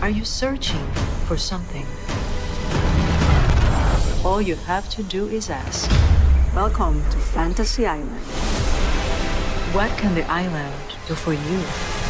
Are you searching for something? All you have to do is ask. Welcome to Fantasy Island. What can the island do for you?